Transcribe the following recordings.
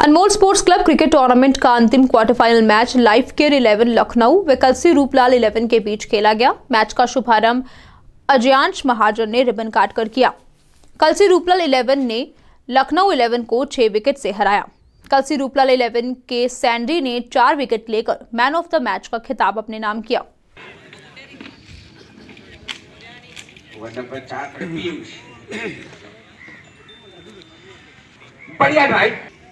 अनमोल sports club cricket tournament का अंतिम quarter final match life care 11 Lucknow व कलसी रूपलाल 11 के बीच खेला गया। मैच का शुभारंभ अजयांश महाजन ने रिबन काटकर किया। कलसी रूपलाल 11 ने लखनऊ 11 को 6 विकेट से हराया। कलसी रूपलाल 11 के सैंडी ने 4 विकेट लेकर मैन ऑफ द मैच का खिताब अपने नाम किया। बढ़िया भाई,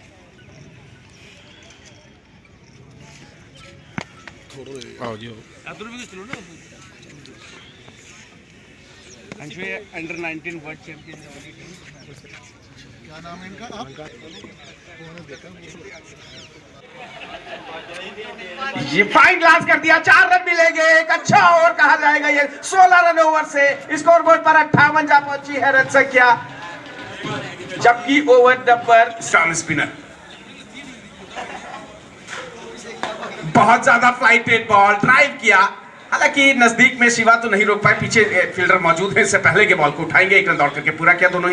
अंडर 19 वर्ल्ड चैंपियन क्या नाम है इनका? ये फाइन ग्लास कर दिया। 4 रन मिलेंगे। एक अच्छा ओवर कहा जाएगा ये। 16 रन ओवर से स्कोर बोर्ड पर 58 जा पहुंची है रन संख्या, जबकि ओवर नंबर स्टॉर्म स्पिनर बहुत ज्यादा फ्लाइटेड बॉल ड्राइव किया। हालांकि नजदीक में शिवा तो नहीं रोक पाए, पीछे फील्डर मौजूद है। इससे पहले के बॉल को उठाएंगे। 1 रन दौड़ करके पूरा किया दोनों ही।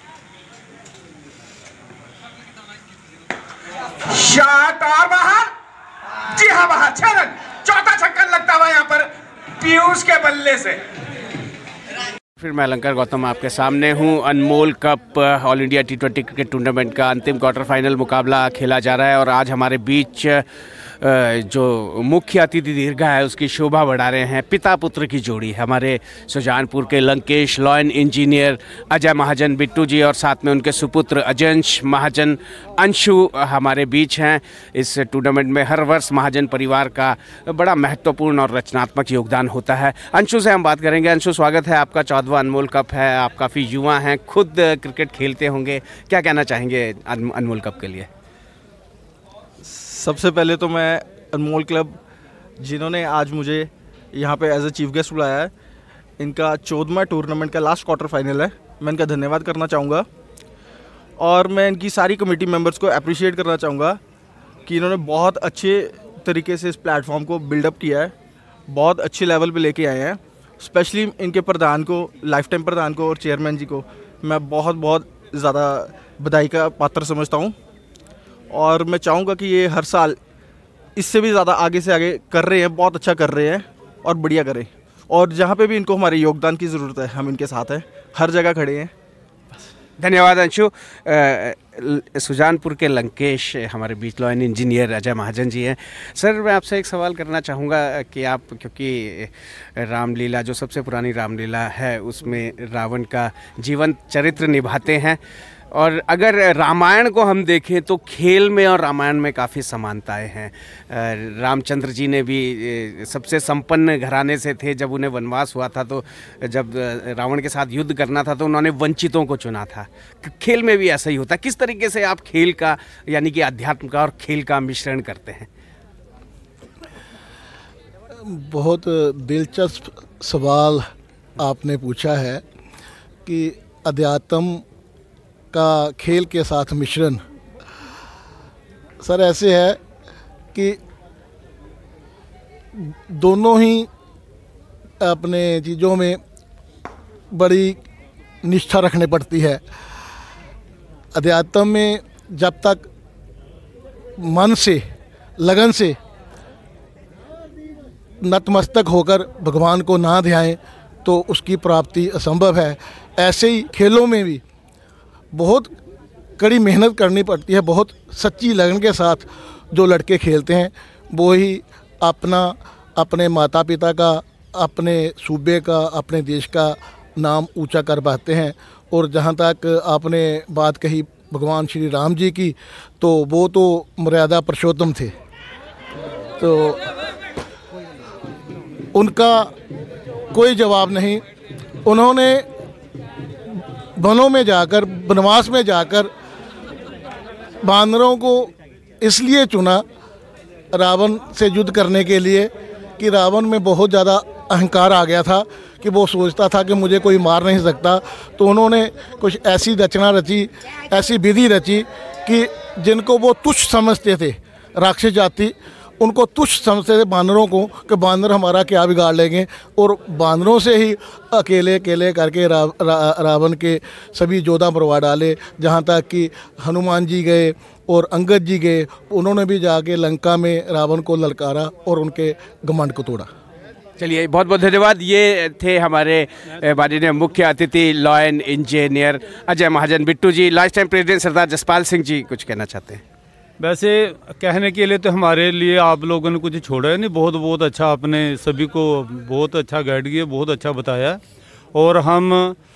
शॉट और बाहर, जी हाँ बाहर। 6 रन, चौथा छक्का लगता हुआ यहाँ पर पीयूष के बल्ले से। फिर मैं अलंकार गौतम आपके सामने हूँ। Anmol cup all India T20 cricket tournament का अंतिम क्वार्टर फाइनल मुकाबला खेला जा रहा है और आज हमारे बीच जो मुख्य अतिथि दीर्घा है उसकी शोभा बढ़ा रहे हैं पिता पुत्र की जोड़ी। हमारे सुजानपुर के लंकेश लॉयन इंजीनियर अजय महाजन बिट्टू जी और साथ में उनके सुपुत्र अजंश महाजन अंशु हमारे बीच हैं। इस टूर्नामेंट में हर वर्ष महाजन परिवार का बड़ा महत्वपूर्ण और रचनात्मक योगदान होता है। अंशु से हम बात करेंगे। अंशु, स्वागत है आपका। 14वां अनमोल कप है, आप काफ़ी युवा हैं, खुद क्रिकेट खेलते होंगे, क्या कहना चाहेंगे अनमोल कप के लिए? सबसे पहले तो मैं अनमोल क्लब जिन्होंने आज मुझे यहाँ पे एज ए चीफ गेस्ट बुलाया है, इनका 14वां टूर्नामेंट का लास्ट क्वार्टर फाइनल है, मैं इनका धन्यवाद करना चाहूँगा। और मैं इनकी सारी कमेटी मेंबर्स को अप्रिशिएट करना चाहूँगा कि इन्होंने बहुत अच्छे तरीके से इस प्लेटफॉर्म को बिल्डअप किया है, बहुत अच्छे लेवल पे लेके आए हैं। स्पेशली इनके प्रधान को, लाइफ टाइम प्रधान को और चेयरमैन जी को मैं बहुत बहुत ज़्यादा बधाई का पात्र समझता हूँ। और मैं चाहूँगा कि ये हर साल इससे भी ज़्यादा आगे से आगे कर रहे हैं, बहुत अच्छा कर रहे हैं और बढ़िया करें। और जहाँ पे भी इनको हमारे योगदान की ज़रूरत है, हम इनके साथ हैं, हर जगह खड़े हैं। धन्यवाद अंशु। सुजानपुर के लंकेश हमारे बीच लॉयन इंजीनियर अजय महाजन जी हैं। सर, मैं आपसे एक सवाल करना चाहूँगा कि आप, क्योंकि रामलीला जो सबसे पुरानी रामलीला है उसमें रावण का जीवन चरित्र निभाते हैं, और अगर रामायण को हम देखें तो खेल में और रामायण में काफ़ी समानताएं हैं। रामचंद्र जी ने भी सबसे संपन्न घराने से थे। जब उन्हें वनवास हुआ था तो जब रावण के साथ युद्ध करना था तो उन्होंने वंचितों को चुना था। खेल में भी ऐसा ही होता है। किस तरीके से आप खेल का, यानी कि अध्यात्म का और खेल का मिश्रण करते हैं? बहुत दिलचस्प सवाल आपने पूछा है कि अध्यात्म का खेल के साथ मिश्रण। सर, ऐसे है कि दोनों ही अपने चीज़ों में बड़ी निष्ठा रखने पड़ती है। अध्यात्म में जब तक मन से, लगन से नतमस्तक होकर भगवान को ना ध्याएं तो उसकी प्राप्ति असंभव है। ऐसे ही खेलों में भी बहुत कड़ी मेहनत करनी पड़ती है। बहुत सच्ची लगन के साथ जो लड़के खेलते हैं वो ही अपने माता पिता का, अपने सूबे का, अपने देश का नाम ऊंचा कर पाते हैं। और जहाँ तक आपने बात कही भगवान श्री राम जी की, तो वो तो मर्यादा पुरुषोत्तम थे, तो उनका कोई जवाब नहीं। उन्होंने वनों में जाकर, वनवास में जाकर बानरों को इसलिए चुना रावण से युद्ध करने के लिए कि रावण में बहुत ज़्यादा अहंकार आ गया था कि वो सोचता था कि मुझे कोई मार नहीं सकता। तो उन्होंने कुछ ऐसी रचना रची, ऐसी विधि रची कि जिनको वो तुच्छ समझते थे, राक्षस जाति, उनको तुच्छ समझते थे बानरों को कि बानर हमारा क्या बिगाड़ लेंगे, और बानरों से ही अकेले अकेले करके रावण के सभी जोधा मरवा डाले। जहाँ तक कि हनुमान जी गए और अंगद जी गए, उन्होंने भी जाके लंका में रावण को ललकारा और उनके घमंड को तोड़ा। चलिए, बहुत बहुत धन्यवाद। ये थे हमारे माननीय मुख्य अतिथि law and engineer Ajay Mahajan Bittu ji. Last time president Sardar Jaspal Singh ji कुछ कहना चाहते हैं? वैसे कहने के लिए तो हमारे लिए आप लोगों ने कुछ छोड़ा है नहीं, बहुत बहुत अच्छा आपने सभी को बहुत अच्छा गाइड किया, बहुत अच्छा बताया। और हम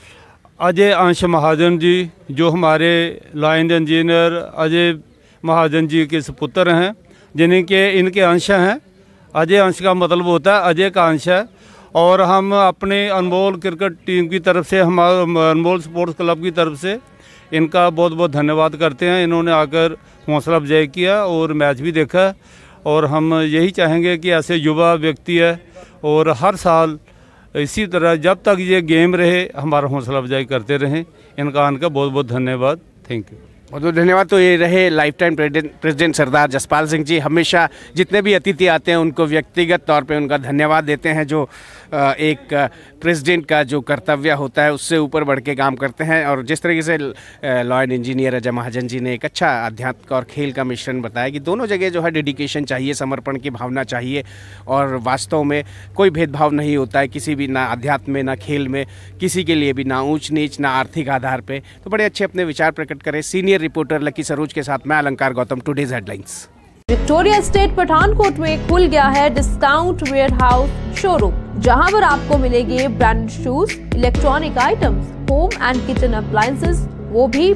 अजय अंश महाजन जी जो हमारे law and engineer Ajay Mahajan ji के सुपुत्र हैं, जिनके इनके अंश हैं। अजय अंश का मतलब होता है अजय का अंश है। और हम अपने अनमोल क्रिकेट टीम की तरफ से, हमारे अनमोल स्पोर्ट्स क्लब की तरफ से इनका बहुत बहुत धन्यवाद करते हैं। इन्होंने आकर हौसला अफजाई किया और मैच भी देखा। और हम यही चाहेंगे कि ऐसे युवा व्यक्ति है और हर साल इसी तरह जब तक ये गेम रहे हमारा हौसला अफजाई करते रहें। इनका आने का बहुत बहुत धन्यवाद। Thank you. बहुत बहुत धन्यवाद। तो ये रहे life time president Sardar Jaspal Singh ji. हमेशा जितने भी अतिथि आते हैं उनको व्यक्तिगत तौर पे उनका धन्यवाद देते हैं, जो एक प्रेसिडेंट का जो कर्तव्य होता है उससे ऊपर बढ़ के काम करते हैं। और जिस तरीके से law and engineer Ajay Mahajan ji ने एक अच्छा आध्यात्म और खेल का मिश्रण बताया कि दोनों जगह जो है डेडिकेशन चाहिए, समर्पण की भावना चाहिए, और वास्तव में कोई भेदभाव नहीं होता है किसी भी, ना अध्यात्म में ना खेल में, किसी के लिए भी, ना ऊंच नीच ना आर्थिक आधार पे। तो बड़े अच्छे अपने विचार प्रकट करें। सीनियर रिपोर्टर लकी सरोज के साथ मैं Alankar Gautam, today's headlines. Victoria State Pathankot में खुल गया है डिस्काउंट वेयरहाउस शोरूम, जहां पर आपको मिलेंगे branded shoes, electronic items, home and kitchen appliances, वो भी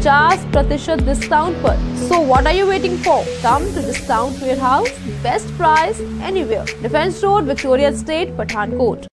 50% डिस्काउंट पर। So what are you waiting for? Come to discount warehouse, best price anywhere, Defence Road, Victoria State, Pathankot.